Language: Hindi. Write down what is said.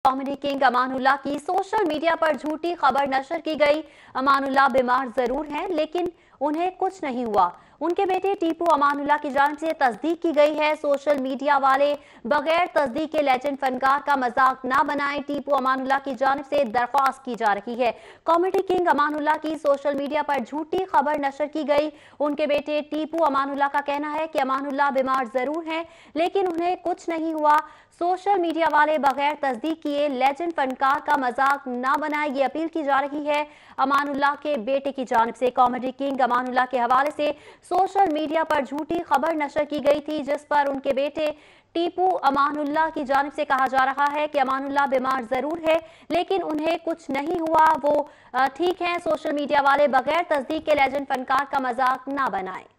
कॉमेडी किंग अमानुल्लाह की सोशल मीडिया पर झूठी खबर नशर की गई। अमानुल्लाह बीमार जरूर हैं, लेकिन उन्हें कुछ नहीं हुआ। उनके बेटे टीपू अमानुल्लाह की जानिब से तस्दीक की गई है। सोशल मीडिया वाले बगैर तस्दीक के लेजेंड फनकार का मजाक ना बनाएं, टीपू अमानुल्लाह की जानिब से दरख्वास्त की जा रही है। कॉमेडी किंग अमानुल्लाह की सोशल मीडिया पर झूठी खबर नशर की गई। उनके बेटे टीपू अमानुल्लाह का कहना है कि अमानुल्लाह बीमार जरूर हैं, लेकिन उन्हें कुछ नहीं हुआ। सोशल मीडिया वाले बगैर तस्दीक किए लेजेंड फनकार का मजाक ना बनाए, ये अपील की जा रही है अमानुल्लाह के बेटे की जानिब से। कॉमेडी किंग अमानुल्लाह के हवाले से सोशल मीडिया पर झूठी खबर नशर की गई थी, जिस पर उनके बेटे टीपू अमानुल्लाह की जानिब से कहा जा रहा है कि अमानुल्लाह बीमार जरूर है, लेकिन उन्हें कुछ नहीं हुआ, वो ठीक हैं। सोशल मीडिया वाले बगैर तस्दीक के लेजेंड फनकार का मजाक ना बनाएं।